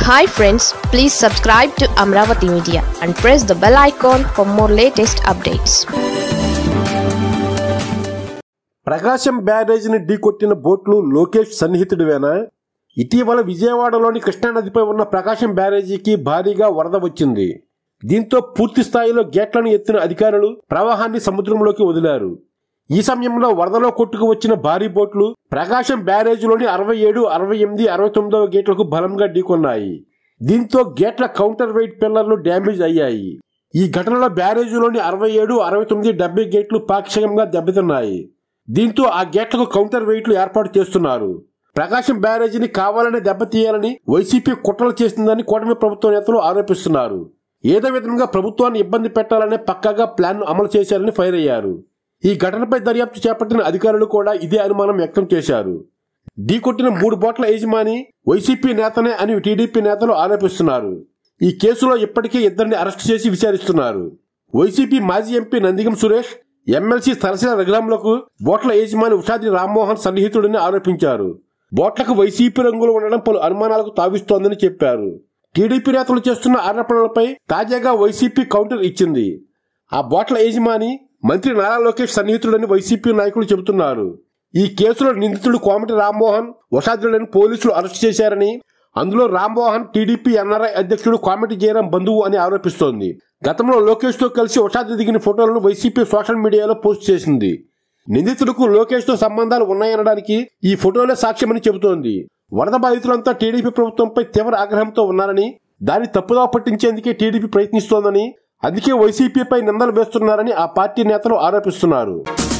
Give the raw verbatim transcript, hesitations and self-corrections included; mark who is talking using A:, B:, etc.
A: Hi friends, please subscribe to Amravati Media and press the bell icon for more latest updates.
B: ప్రకాశం బ్యారేజీని ఢీకొట్టిన బోట్లు లోకేష్ సన్నిహితుడివేనా? ఇటీవల విజయవాడలోని కృష్ణానదిపై ఉన్న ప్రకాశం బ్యారేజీకి భారీగా వరద వచ్చింది. దీంతో పూర్తి స్థాయిలో గేట్లను ఎత్తిన అధికారులు ప్రవాహాన్ని సముద్రంలోకి వదిలారు. ఈ సమయంలో వరదలో కొట్టుకు వచ్చిన భారీ బోట్లు ప్రకాశం బ్యారేజీలోని అరవై ఏడు అరవై ఎనిమిది అరవై తొమ్మిదవ గేట్లకు బలంగా ఢీకొన్నాయి. దీంతో గేట్ల కౌంటర్ వెయిట్ పిల్లర్లు డ్యామేజ్ అయ్యాయి. ఈ ఘటనలో బ్యారేజీలోని అరవై ఏడు అరవై తొమ్మిది డెబ్బై గేట్లు పాక్షికంగా దెబ్బతిన్నాయి. దీంతో ఆ గేట్లకు కౌంటర్ వెయిట్లు ఏర్పాటు చేస్తున్నారు. ప్రకాశం బ్యారేజీని కావాలనే దెబ్బతీయాలని వైసీపీ కుట్రలు చేస్తుందని కూటమి ప్రభుత్వ నేతలు ఆరోపిస్తున్నారు. ఏదో విధంగా ప్రభుత్వాన్ని ఇబ్బంది పెట్టాలనే పక్కాగా ప్లాన్ అమలు చేశారని ఫైర్ అయ్యారు. ఈ ఘటనపై దర్యాప్తు చేపట్టిన అధికారులు కూడా ఇదే అనుమానం వ్యక్తం చేశారు. ఢీకొట్టిన మూడు బోట్ల యజమాని వైసీపీ నేతనే అని టీడీపీ నేతలు ఆరోపిస్తున్నారు. ఈ కేసులో ఇప్పటికే ఇద్దరిని అరెస్టు చేసి విచారిస్తున్నారు. వైసీపీ మాజీ ఎంపీ నందిగం సురేష్, ఎమ్మెల్సీ సరసన రఘురాములకు బోట్ల యజమాని ఉషాద్రి రామ్మోహన్ సన్నిహితుడని ఆరోపించారు. బోట్లకు వైసీపీ రంగులు ఉండడం పలు అనుమానాలకు తావిస్తోందని చెప్పారు. టీడీపీ నేతలు చేస్తున్న ఆరోపణలపై తాజాగా వైసీపీ కౌంటర్ ఇచ్చింది. ఆ బోట్ల యజమాని మంత్రి నారా లోకేష్ సన్నిహితుడని వైసీపీ నాయకులు చెబుతున్నారు. ఈ కేసులో నిందితుడు కోమటి రామ్మోహన్, ఉషాద్రులను పోలీసులు అరెస్టు చేశారని, అందులో రామ్మోహన్ టీడీపీ ఎన్ఆర్ఐ అధ్యక్షుడు కోమటి జయరాం బంధువు అని ఆరోపిస్తోంది. గతంలో లోకేష్ తో కలిసి ఉషాద్రి దిగిన ఫోటోలను వైసీపీ సోషల్ మీడియాలో పోస్ట్ చేసింది. నిందితుడికి లోకేష్ తో సంబంధాలు ఉన్నాయనడానికి ఈ ఫోటోలే సాక్ష్యమని చెబుతోంది. వరద బాధితులంతా టీడీపీ ప్రభుత్వంపై తీవ్ర ఆగ్రహంతో ఉన్నారని, దాన్ని తప్పుదోవ పట్టించేందుకే టీడీపీ ప్రయత్నిస్తోందని, అందుకే వైసీపీపై నిందలు వేస్తున్నారని ఆ పార్టీ నేతలు ఆరోపిస్తున్నారు.